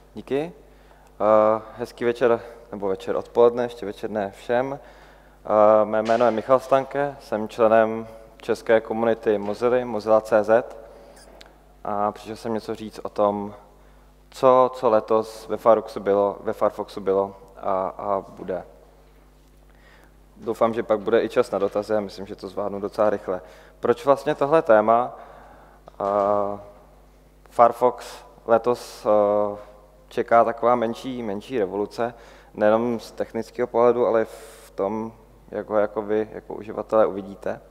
Díky. Hezký večer, nebo večer odpoledne, ještě večer ne všem. Mé jméno je Michal Stanke, jsem členem české komunity Mozily, Mozilla.cz a přišel jsem něco říct o tom, co letos ve Firefoxu bylo a bude. Doufám, že pak bude i čas na dotazy a myslím, že to zvládnu docela rychle. Proč vlastně tohle téma? Firefox letos čeká taková menší revoluce, nejenom z technického pohledu, ale v tom, jak ho jako vy, jako uživatelé, uvidíte.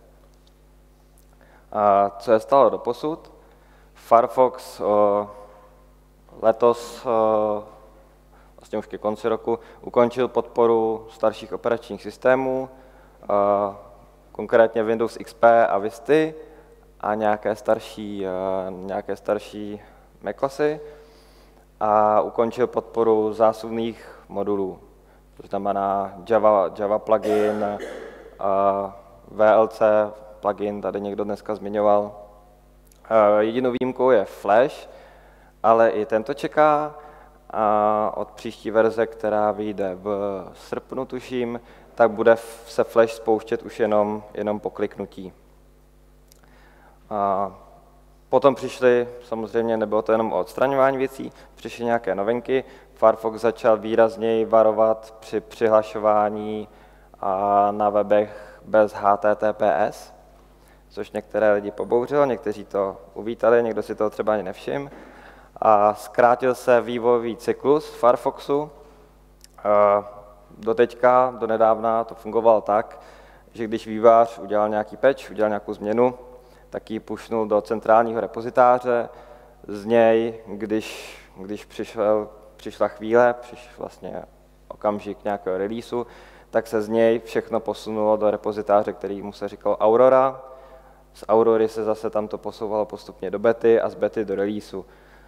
A co je stalo doposud? Firefox letos, vlastně už ke konci roku, ukončil podporu starších operačních systémů, konkrétně Windows XP a Visty a nějaké starší macOSy a ukončil podporu zásuvných modulů, to znamená Java plugin, VLC plugin, tady někdo dneska zmiňoval. Jedinou výjimkou je Flash, ale i tento čeká a od příští verze, která vyjde v srpnu, tuším, tak bude se Flash spouštět už jenom po kliknutí. Potom přišly, samozřejmě nebylo to jenom o odstraňování věcí, přišly nějaké novinky. Firefox začal výrazněji varovat při přihlašování na webech bez HTTPS, což některé lidi pobouřilo, někteří to uvítali, někdo si toho třeba ani nevšiml. A zkrátil se vývojový cyklus Firefoxu. Do nedávna to fungovalo tak, že když vývojář udělal nějaký patch, udělal nějakou změnu, tak ji pushnul do centrálního repozitáře. Z něj, když přišla chvíle, přišel vlastně okamžik nějakého releaseu, tak se z něj všechno posunulo do repozitáře, který mu se říkal Aurora. Z Aurory se zase tam to posouvalo postupně do bety a z bety do releaseu.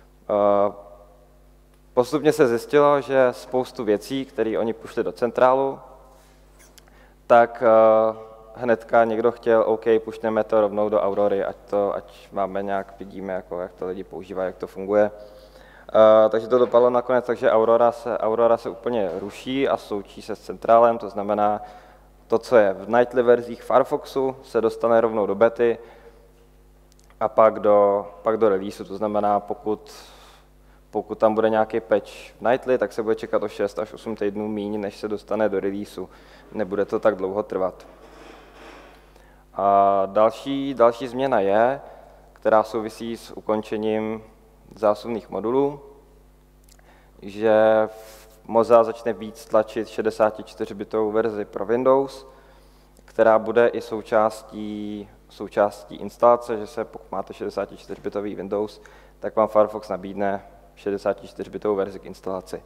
Postupně se zjistilo, že spoustu věcí, které oni pušli do centrálu, tak hnedka někdo chtěl, OK, pušneme to rovnou do Aurory, ať máme nějak, vidíme, jak to lidi používají, jak to funguje. Takže to dopadlo nakonec, takže Aurora se úplně ruší a sloučí se s centrálem, to znamená, to, co je v nightly verzích Firefoxu, se dostane rovnou do bety a pak do releaseu, to znamená, pokud tam bude nějaký patch v nightly, tak se bude čekat o 6 až 8 týdnů míň, než se dostane do releaseu. Nebude to tak dlouho trvat. A další změna která souvisí s ukončením zásuvných modulů, že Mozilla začne víc tlačit 64-bitovou verzi pro Windows, která bude i součástí instalace, že se pokud máte 64-bitový Windows, tak vám Firefox nabídne 64-bitovou verzi k instalaci.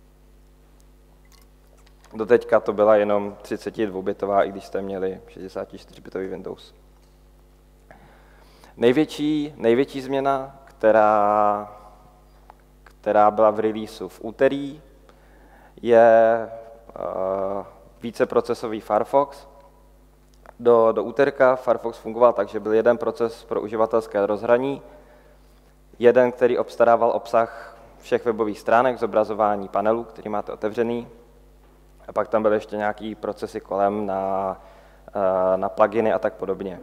Doteďka to byla jenom 32-bitová, i když jste měli 64-bitový Windows. Největší změna, která byla v releaseu v úterý, je víceprocesový Firefox. Do úterka Firefox fungoval tak, že byl jeden proces pro uživatelské rozhraní, jeden, který obstarával obsah všech webových stránek, zobrazování panelu, který máte otevřený, a pak tam byly ještě nějaký procesy kolem na pluginy a tak podobně.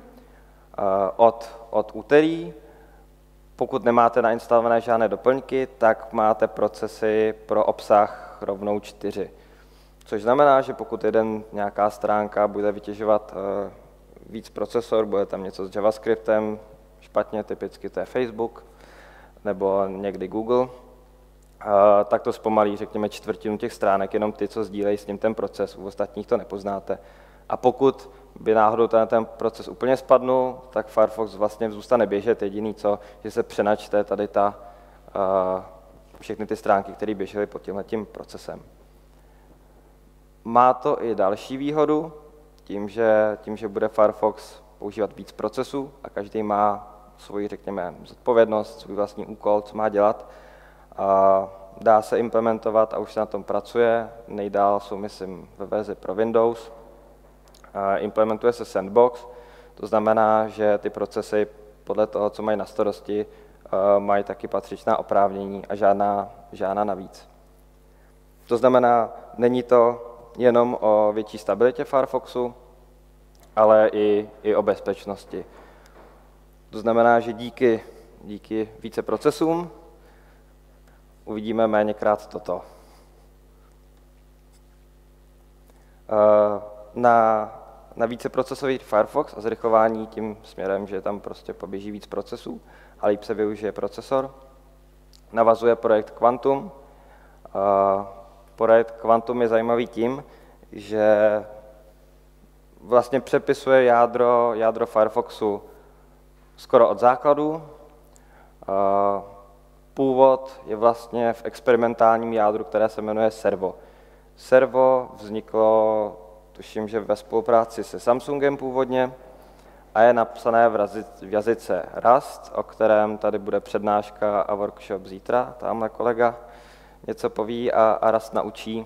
Od úterý, pokud nemáte nainstalované žádné doplňky, tak máte procesy pro obsah rovnou 4. Což znamená, že pokud nějaká stránka bude vytěžovat víc procesor, bude tam něco s JavaScriptem, špatně, typicky to je Facebook, nebo někdy Google, tak to zpomalí, řekněme, čtvrtinu těch stránek, jenom ty, co sdílejí s ním ten proces, u ostatních to nepoznáte. A pokud by náhodou ten proces úplně spadnul, tak Firefox vlastně zůstane běžet, jediný co, že se přenačte tady všechny ty stránky, které běžely pod tímhletím procesem. Má to i další výhodu, tím, že bude Firefox používat víc procesů a každý má svoji, řekněme, zodpovědnost, svůj vlastní úkol, co má dělat. Dá se implementovat a už se na tom pracuje. Nejdál jsou, myslím, ve verzi pro Windows. Implementuje se sandbox, to znamená, že ty procesy podle toho, co mají na starosti, mají taky patřičná oprávnění a žádná navíc. To znamená, není to jenom o větší stabilitě Firefoxu, ale i o bezpečnosti. To znamená, že díky více procesům uvidíme méněkrát toto. Na víceprocesový Firefox a zrychlování tím směrem, že tam prostě poběží víc procesů a líp se využije procesor, navazuje projekt Quantum. Projekt Quantum je zajímavý tím, že vlastně přepisuje jádro Firefoxu skoro od základu. Původ je vlastně v experimentálním jádru, které se jmenuje Servo. Servo vzniklo, tuším, že ve spolupráci se Samsungem původně a je napsané v jazyce Rust, o kterém tady bude přednáška a workshop zítra. Tamhle kolega něco poví a Rust naučí.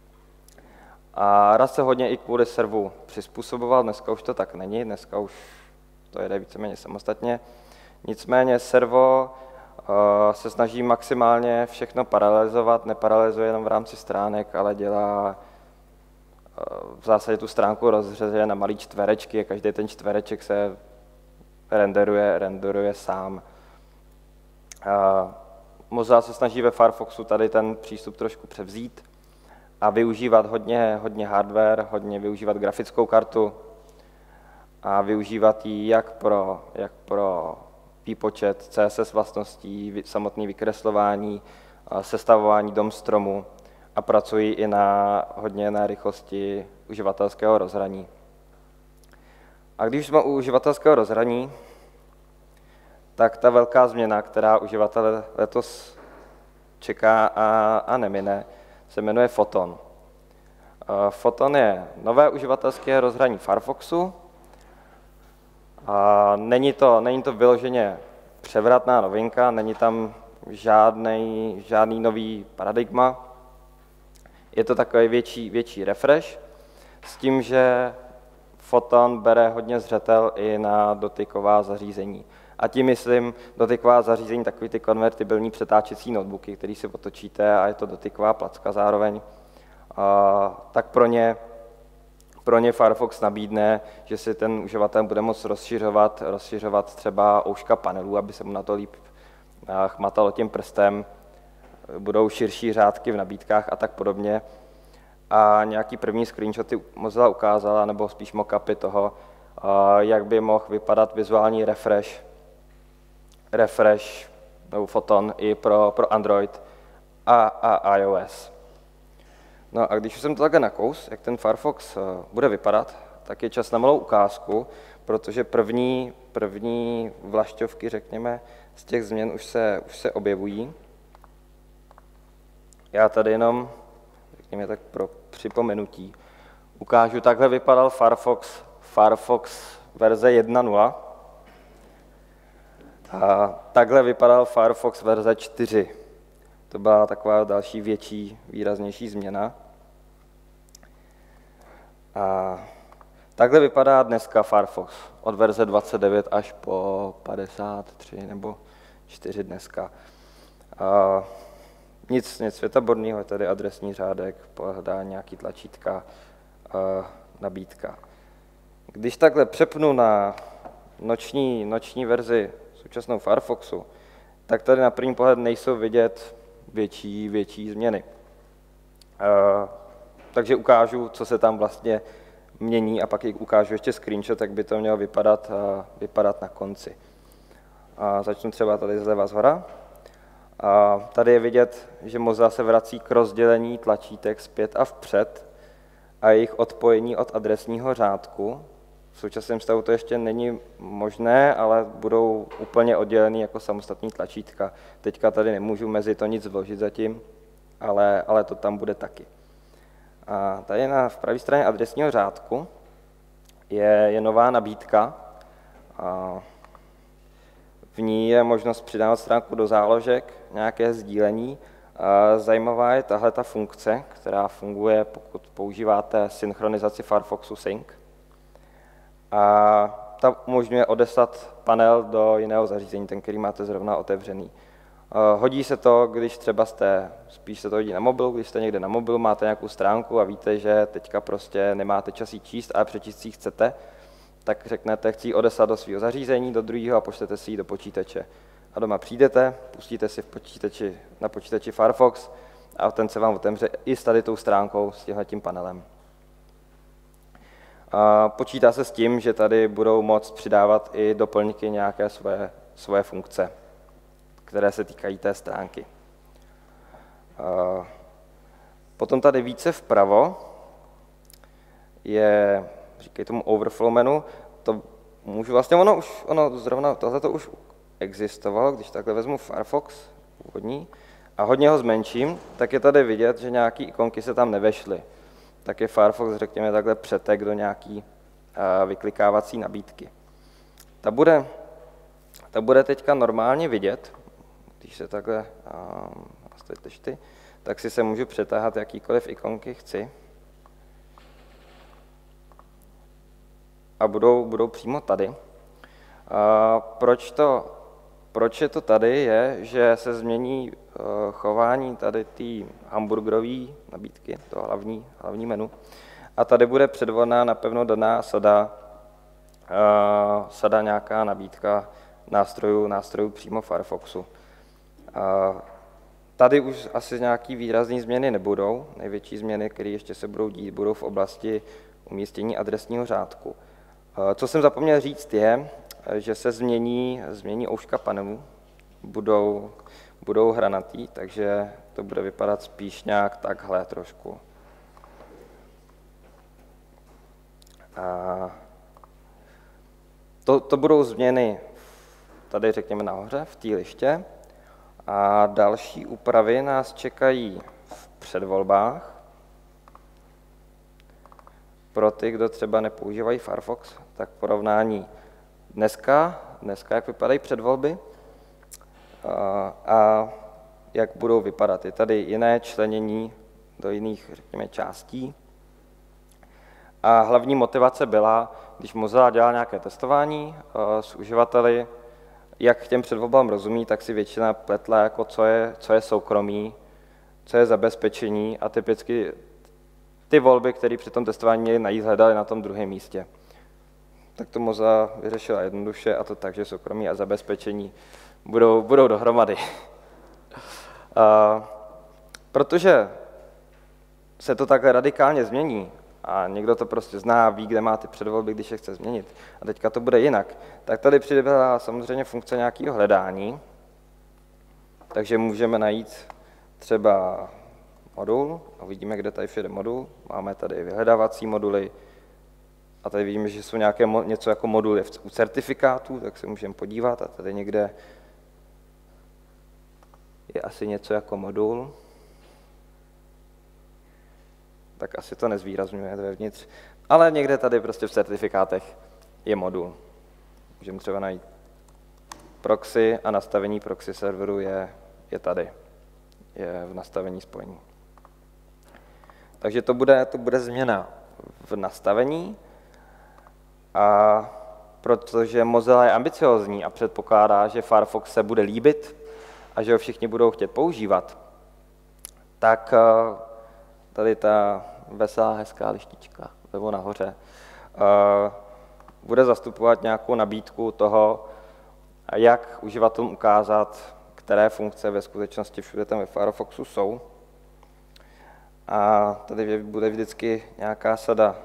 A Rust se hodně i kvůli servu přizpůsoboval, dneska už to tak není, dneska už to jede víceméně samostatně. Nicméně servo se snaží maximálně všechno paralelizovat, neparalelizuje jenom v rámci stránek, ale dělá v zásadě tu stránku rozřezuje na malý čtverečky a každý ten čtvereček se renderuje sám. Mozilla se snaží ve Firefoxu tady ten přístup trošku převzít a využívat hodně hardware, hodně využívat grafickou kartu a využívat ji jak pro výpočet CSS vlastností, samotné vykreslování, sestavování DOM stromu a pracují i hodně na rychlosti uživatelského rozhraní. A když jsme u uživatelského rozhraní, tak ta velká změna, která uživatele letos čeká a nemine, se jmenuje Photon. Photon je nové uživatelské rozhraní Firefoxu. Není to vyloženě převratná novinka, není tam žádný nový paradigma. Je to takový větší refresh s tím, že Photon bere hodně zřetel i na dotyková zařízení. A tím myslím dotyková zařízení, takový ty konvertibilní přetáčecí notebooky, který si otočíte a je to dotyková placka zároveň. Tak pro ně Firefox nabídne, že si ten uživatel bude moct rozšiřovat třeba ouška panelů, aby se mu na to líp chmatalo tím prstem. Budou širší řádky v nabídkách a tak podobně. A nějaký první screenshoty Mozilla ukázala, nebo spíš mockupy toho, jak by mohl vypadat vizuální refresh nebo Photon i pro Android a iOS. No a když jsem to takhle nakous, jak ten Firefox bude vypadat, tak je čas na malou ukázku, protože první vlašťovky, řekněme, z těch změn už se objevují. Já tady jenom, řekněme tak pro připomenutí, ukážu, takhle vypadal Firefox verze 1.0 a takhle vypadal Firefox verze 4. To byla taková další větší, výraznější změna. A takhle vypadá dneska Firefox od verze 29 až po 53 nebo 4 dneska. Nic světoborného, je tady adresní řádek, pohledání nějaký tlačítka, nabídka. Když takhle přepnu na noční verzi současnou Firefoxu, tak tady na první pohled nejsou vidět větší změny. Takže ukážu, co se tam vlastně mění a pak ukážu ještě screenshot, jak by to mělo vypadat na konci. Začnu třeba tady zleva zhora. Tady je vidět, že Mozilla se vrací k rozdělení tlačítek zpět a vpřed a jejich odpojení od adresního řádku. V současném stavu to ještě není možné, ale budou úplně oddělený jako samostatný tlačítka. Teďka tady nemůžu mezi to nic vložit zatím, ale to tam bude taky. A tady v pravé straně adresního řádku je nová nabídka. V ní je možnost přidávat stránku do záložek, nějaké sdílení. Zajímavá je tahle ta funkce, která funguje, pokud používáte synchronizaci Firefoxu Sync. A ta umožňuje odeslat panel do jiného zařízení, ten, který máte zrovna otevřený. Hodí se to, když třeba spíš se to hodí na mobil, když jste někde na mobilu, máte nějakou stránku a víte, že teďka prostě nemáte čas ji číst, ale přečíst si ji chcete, tak řeknete, chci ji odeslat do svého zařízení, do druhého a pošlete si ji do počítače. A doma přijdete, pustíte si na počítači Firefox a ten se vám otevře i s tady tou stránkou, s tímhletím panelem. Počítá se s tím, že tady budou moct přidávat i doplňky nějaké svoje funkce, které se týkají té stránky. Potom tady více vpravo je, říkají tomu overflow menu, to můžu vlastně, ono zrovna tohleto už existovalo, když takhle vezmu Firefox původní a hodně ho zmenším, tak je tady vidět, že nějaké ikonky se tam nevešly. Tak je Firefox, řekněme, takhle přetek do nějaký vyklikávací nabídky. Ta bude teďka normálně vidět, když se takhle nastavit tak si se můžu přetáhat jakýkoliv ikonky chci. A budou přímo tady. Proč je to tady, je, že se změní chování tady té hamburgerové nabídky, to hlavní menu. A tady bude předvolená napevno daná sada nějaká nabídka nástrojů přímo Firefoxu. Tady už asi nějaký výrazné změny nebudou. Největší změny, které ještě se budou dít, budou v oblasti umístění adresního řádku. Co jsem zapomněl říct je, že se změní ouška panelu, budou hranatý, takže to bude vypadat spíš nějak takhle trošku. To budou změny tady, řekněme, nahoře, v té liště. A další úpravy nás čekají v předvolbách. Pro ty, kdo třeba nepoužívají Firefox, tak porovnání dneska jak vypadají předvolby a jak budou vypadat. Je tady jiné členění do jiných, řekněme, částí. A hlavní motivace byla, když Mozilla dělala nějaké testování s uživateli, jak k těm předvolbám rozumí, tak si většina pletla, jako co je soukromí, co je zabezpečení a typicky ty volby, které při tom testování měli najít, hledali na tom druhém místě. Tak to Mozilla vyřešila jednoduše a to tak, že soukromí a zabezpečení budou dohromady. Protože se to takhle radikálně změní a někdo to prostě zná, ví, kde má ty předvolby, když je chce změnit a teďka to bude jinak, tak tady přibyla samozřejmě funkce nějakého hledání, takže můžeme najít třeba modul a uvidíme, kde tady všude modul. Máme tady vyhledávací moduly a tady vidíme, že jsou něco jako moduly u certifikátů, tak se můžeme podívat a tady někde je asi něco jako modul. Tak asi to nezvýrazňuje vevnitř, ale někde tady prostě v certifikátech je modul. Můžeme třeba najít proxy a nastavení proxy serveru je tady, je v nastavení spojení. Takže to bude změna v nastavení, a protože Mozilla je ambiciózní a předpokládá, že Firefox se bude líbit a že ho všichni budou chtět používat, tak tady ta veselá, hezká lištička vlevo nahoře bude zastupovat nějakou nabídku toho, jak uživatelům ukázat, které funkce ve skutečnosti všude tam ve Firefoxu jsou. A tady bude vždycky nějaká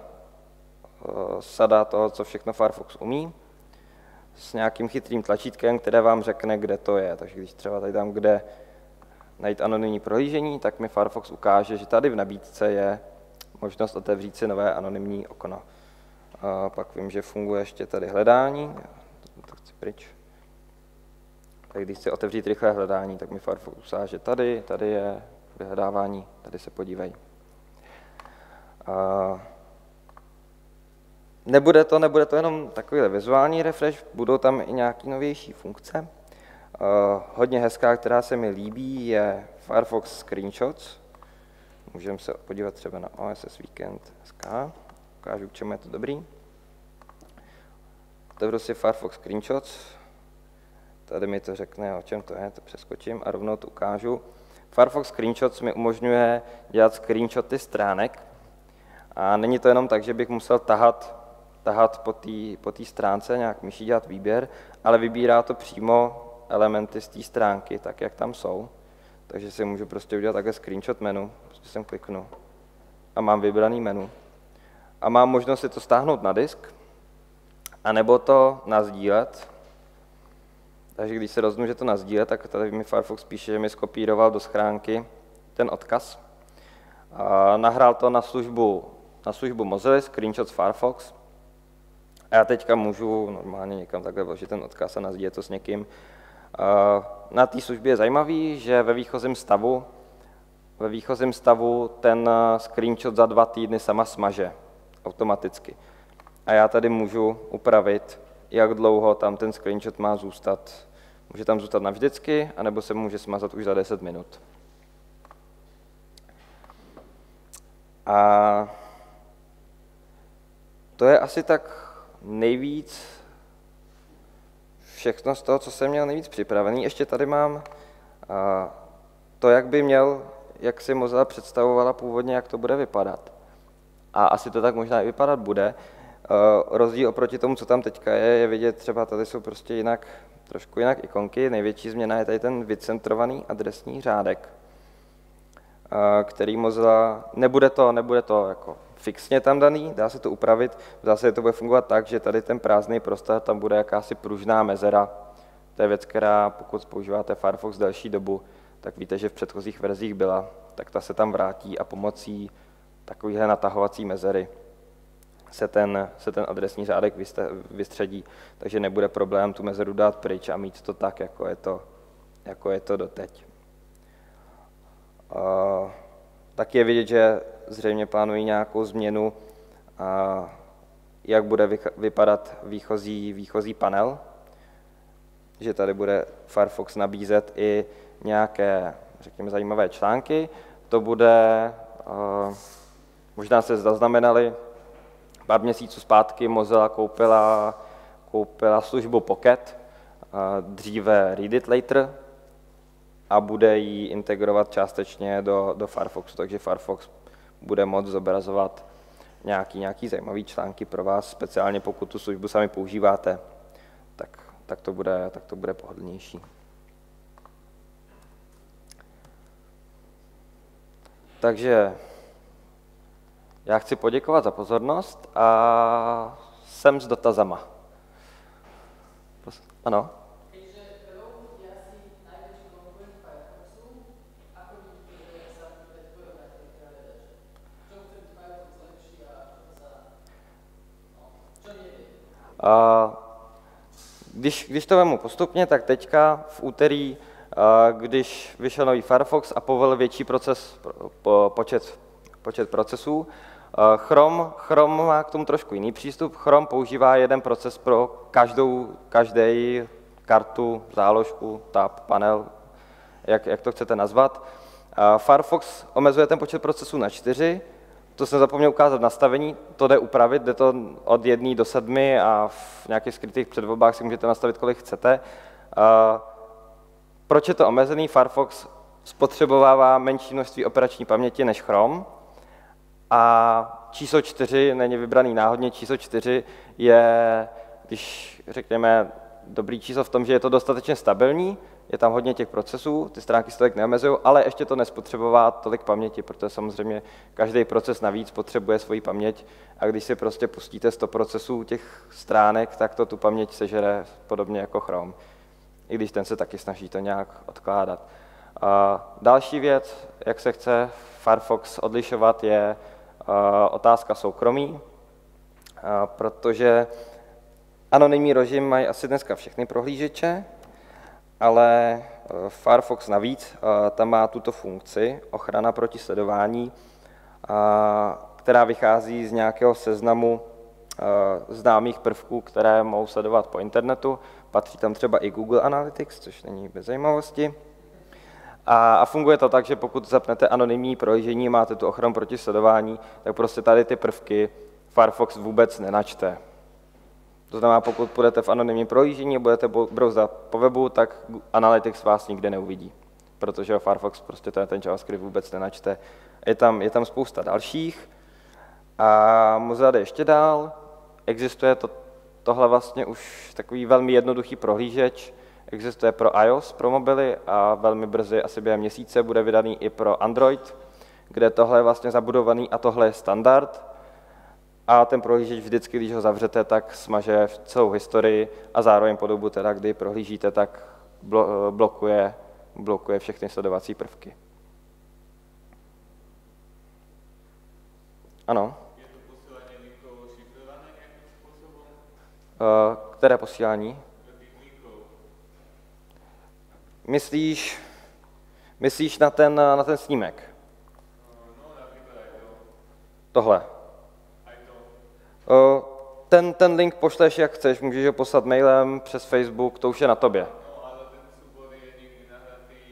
sada toho, co všechno Firefox umí, s nějakým chytrým tlačítkem, které vám řekne, kde to je. Takže když třeba tady dám, kde najít anonymní prohlížení, tak mi Firefox ukáže, že tady v nabídce je možnost otevřít si nové anonymní okno. A pak vím, že funguje ještě tady hledání. To chci pryč. Tak když chci otevřít rychlé hledání, tak mi Firefox ukáže, tady je vyhledávání, tady se podívej. Nebude to jenom takový vizuální refresh, budou tam i nějaké novější funkce. Hodně hezká, která se mi líbí, je Firefox Screenshots. Můžeme se podívat třeba na OSS Weekend.sk. Ukážu, k čemu je to dobrý. otevřu si Firefox Screenshots, tady mi to řekne, o čem to je, to přeskočím a rovnou to ukážu. Firefox Screenshots mi umožňuje dělat screenshoty stránek a není to jenom tak, že bych musel tahat po té stránce, nějak myší dělat výběr, ale vybírá to přímo elementy z té stránky, tak jak tam jsou. Takže si můžu prostě udělat takhle screenshot menu, prostě sem kliknu a mám vybraný menu. A mám možnost si to stáhnout na disk, anebo to nasdílet. Takže když se rozhodnu, že to nasdílet, tak tady mi Firefox píše, že mi skopíroval do schránky ten odkaz. A nahrál to na službu Mozilla, Screenshots Firefox. A já teďka můžu normálně někam takhle vložit ten odkaz a nasdílet to s někým. Na té službě je zajímavý, že ve výchozím stavu ten screenshot za 2 týdny sama smaže automaticky. A já tady můžu upravit, jak dlouho tam ten screenshot má zůstat. Může tam zůstat navždycky, anebo se může smazat už za 10 minut. A to je asi tak nejvíc všechno z toho, co jsem měl nejvíc připravený. Ještě tady mám to, jak si Mozilla představovala původně, jak to bude vypadat. A asi to tak možná i vypadat bude. Rozdíl oproti tomu, co tam teďka je vidět, třeba tady jsou prostě trošku jinak ikonky. Největší změna je tady ten vycentrovaný adresní řádek, který Mozilla, nebude to jako fixně tam daný, dá se to upravit. V zásadě to bude fungovat tak, že tady ten prázdný prostor, tam bude jakási pružná mezera. To je věc, která pokud používáte Firefox delší dobu, tak víte, že v předchozích verzích byla, tak ta se tam vrátí a pomocí takovéhle natahovací mezery se ten adresní řádek vystředí, takže nebude problém tu mezeru dát pryč a mít to tak, jako je to doteď. Tak je vidět, že zřejmě plánují nějakou změnu, jak bude vypadat výchozí panel, že tady bude Firefox nabízet i nějaké, řekněme, zajímavé články. To bude, možná se zaznamenali, pár měsíců zpátky Mozilla koupila službu Pocket, dříve Read It Later, a bude ji integrovat částečně do Firefoxu, takže Firefox bude moct zobrazovat nějaký zajímavý články pro vás, speciálně pokud tu službu sami používáte, tak to bude pohodlnější. Takže já chci poděkovat za pozornost a jsem s dotazama. Ano? Když to vemu postupně, tak teďka v úterý, když vyšel nový Firefox a povolil větší počet procesů, Chrome má k tomu trošku jiný přístup. Chrome používá jeden proces pro každý kartu, záložku, tab, panel, jak to chcete nazvat. Firefox omezuje ten počet procesů na 4. To jsem zapomněl ukázat nastavení, to jde upravit, jde to od 1 do 7 a v nějakých skrytých předvolbách si můžete nastavit, kolik chcete. Proč je to omezený? Firefox spotřebovává menší množství operační paměti než Chrome a číslo 4 není vybraný náhodně, číslo 4 je, když řekněme, dobrý číslo v tom, že je to dostatečně stabilní, je tam hodně těch procesů, ty stránky se tolik neomezují, ale ještě to nespotřebová tolik paměti, protože samozřejmě každý proces navíc potřebuje svoji paměť a když si prostě pustíte 100 procesů těch stránek, tak to tu paměť sežere podobně jako Chrome, i když ten se taky snaží to nějak odkládat. Další věc, jak se chce Firefox odlišovat, je otázka soukromí, protože anonymní režim mají asi dneska všechny prohlížeče, ale Firefox navíc tam má tuto funkci, ochrana proti sledování, která vychází z nějakého seznamu známých prvků, které mohou sledovat po internetu. Patří tam třeba i Google Analytics, což není bez zajímavosti. A funguje to tak, že pokud zapnete anonymní prohlížení, máte tu ochranu proti sledování, tak prostě tady ty prvky Firefox vůbec nenačte. To znamená, pokud půjdete v anonymním prohlížení a budete brouzdat po webu, tak Analytics vás nikde neuvidí, protože Firefox prostě ten JavaScript vůbec nenačte. Je tam spousta dalších a Mozilla jde ještě dál. Existuje tohle vlastně už takový velmi jednoduchý prohlížeč, existuje pro iOS, pro mobily a velmi brzy, asi během měsíce, bude vydaný i pro Android, kde tohle je vlastně zabudovaný a tohle je standard. A ten prohlížeč vždycky, když ho zavřete, tak smaže celou historii a zároveň po dobu, teda, kdy prohlížíte, tak blokuje všechny sledovací prvky. Ano. Je to posílání linků šifrované nějakým způsobem? Které posílání? Linků. Myslíš na ten snímek? No, například aj to. Tohle. Aj to. Ten link pošleš, jak chceš, můžeš ho poslat mailem, přes Facebook, to už je na tobě. No, ale ten súbor je někdy nahratý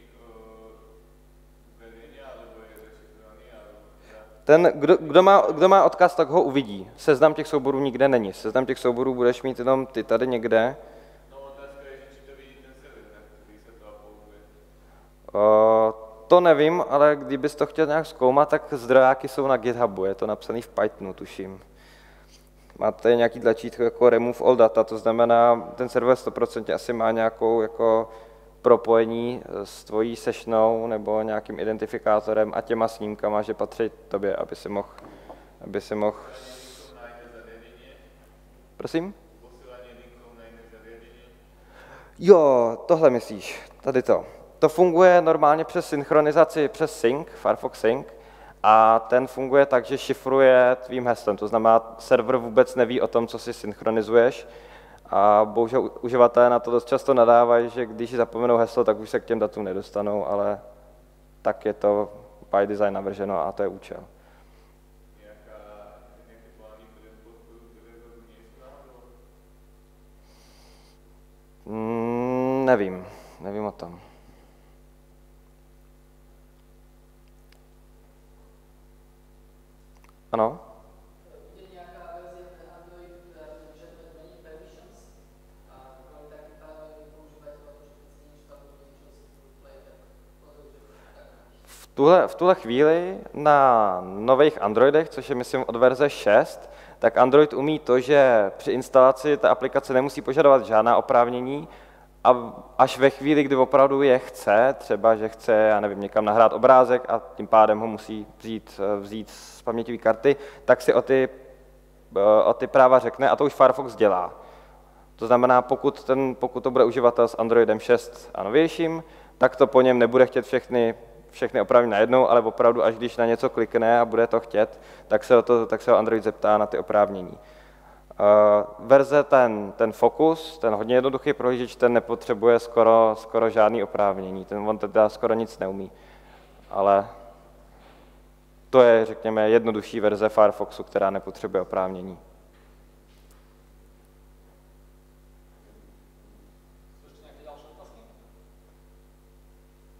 vedenia, alebo je zašifrovaný, alebo... Kdo má odkaz, tak ho uvidí. Seznam těch souborů nikde není. Seznam těch souborů budeš mít jenom ty tady někde. No, otázka je, že či to vidí ten server, na který se to uploaduje. To nevím, ale kdybys to chtěl nějak zkoumat, tak zdrojáky jsou na GitHubu, je to napsaný v Pythonu, tuším. Máte nějaký tlačítko jako remove all data, to znamená, ten server 100% asi má nějakou jako propojení s tvojí sešnou nebo nějakým identifikátorem a těma snímkama, že patří tobě, aby si mohl... Prosím? Posílání linků na jiné zařízení. Jo, tohle myslíš, tady to. To funguje normálně přes synchronizaci, přes Sync, Firefox Sync, a ten funguje tak, že šifruje tvým heslem, to znamená, server vůbec neví o tom, co si synchronizuješ, a bohužel uživatelé na to dost často nadávají, že když zapomenou heslo, tak už se k těm datům nedostanou, ale tak je to by design navrženo a to je účel. Nějaké plány pro podporu, které nejsou náhodou? Nevím o tom. Ano? Je nějaká verze pre Android, která můžeme změnit permissions a kromě takých paralelných používateľov, že keď si niečo tam play, V tuhle chvíli na nových Androidech, což je myslím od verze 6, tak Android umí to, že při instalaci ta aplikace nemusí požadovat žádná oprávnění a až ve chvíli, kdy opravdu je chce, třeba že chce, já nevím, někam nahrát obrázek a tím pádem ho musí vzít z paměťové karty, tak si o ty práva řekne a to už Firefox dělá. To znamená, pokud to bude uživatel s Androidem 6 a novějším, tak to po něm nebude chtět všechny opravit najednou, ale opravdu, až když na něco klikne a bude to chtět, tak se ho Android zeptá na ty oprávnění. Verze ten Focus, ten hodně jednoduchý prohlížeč, ten nepotřebuje skoro žádný oprávnění, on teda skoro nic neumí. Ale to je, řekněme, jednodušší verze Firefoxu, která nepotřebuje oprávnění.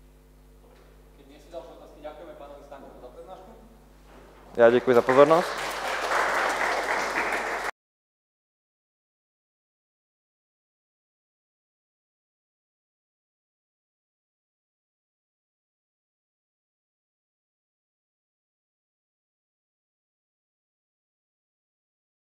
Já děkuji za pozornost.